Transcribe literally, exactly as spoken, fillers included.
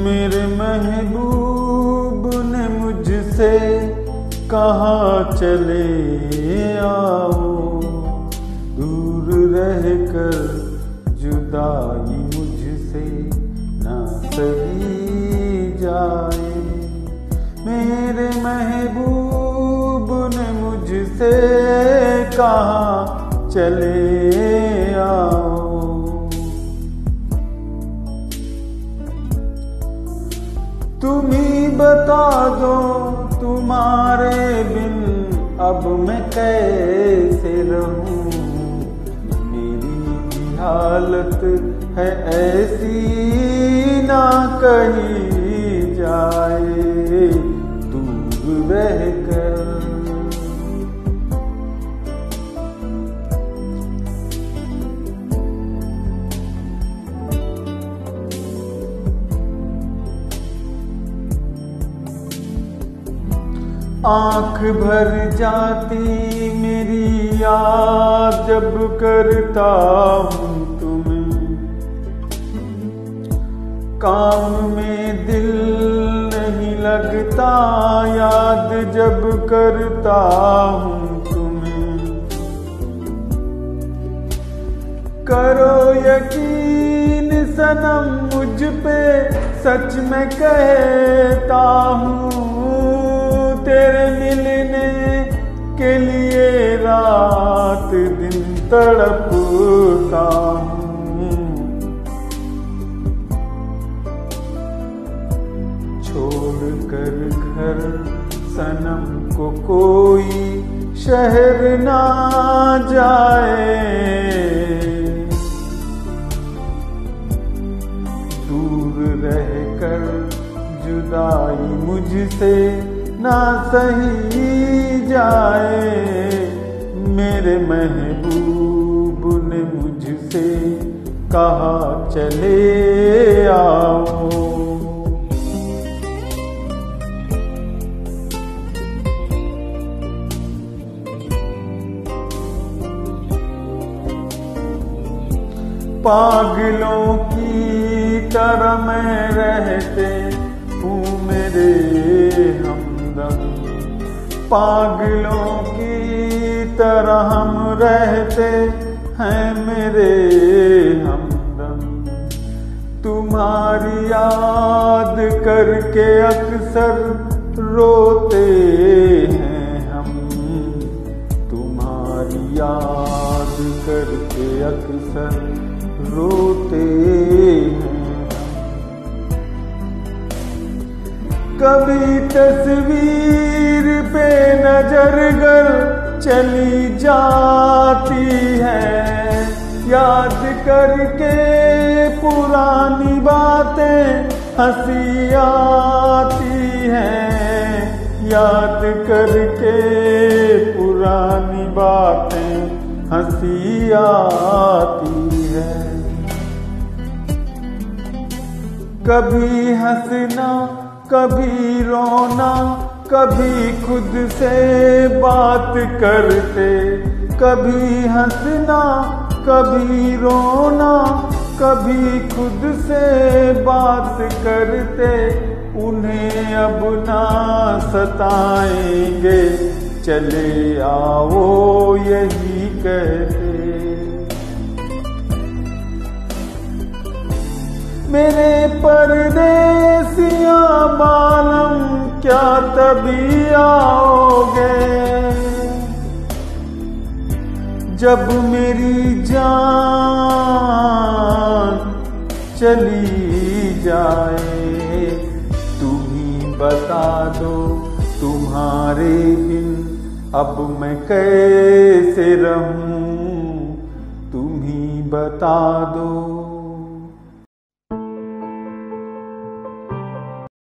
मेरे महबूब ने मुझसे कहा चले आओ, दूर रहकर जुदाई मुझसे ना सही जाए। मेरे महबूब ने मुझसे कहा चले आओ। तुम ही बता दो तुम्हारे बिन अब मैं कैसे रहूं। मेरी हालत है ऐसी ना कही जाए दूर रहकर। आँख भर जाती मेरी याद जब करता हूँ तुम्हें, काम में दिल नहीं लगता याद जब करता हूँ तुम्हें। करो यकीन सनम मुझ पे सच में कहता हूँ, तेरे मिलने के लिए रात दिन तड़पता हूँ। छोड़ कर घर सनम को कोई शहर ना जाए, दूर रहकर जुदाई मुझसे ना सही जाए। मेरे महबूब ने मुझसे कहा चले आओ। पागलों की तरह मैं रहते हूँ मेरे हमदम, पागलों की तरह हम रहते हैं मेरे हमदम। तुम्हारी याद करके अक्सर रोते हैं हम, तुम्हारी याद करके अक्सर रोते हैं। कभी तस्वीर पे नजर गर चली जाती है, याद करके पुरानी बातें हंसी आती हैं, याद करके पुरानी बातें हंसी आती है। कभी हंसना कभी रोना, कभी खुद से बात करते, कभी हंसना कभी रोना, कभी खुद से बात करते। उन्हें अब ना सताएंगे चले आओ यही कहते। मेरे परदेसिया बालम क्या तभी आओगे, जब मेरी जान चली जाए। तुम ही बता दो तुम्हारे बिन अब मैं कैसे रहूं, तुम ही बता दो।